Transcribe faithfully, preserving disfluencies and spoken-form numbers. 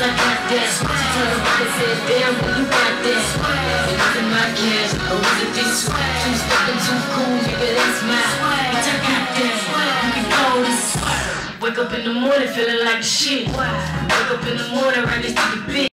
I got that. She turned around and said, damn, when you got that. It wasn't my cash, or was it this swag? Too stepping too cool, nigga, that's my bitch, I got that. You can call this swag. Wake up in the morning feeling like shit. Wake up in the morning right next to the bitch.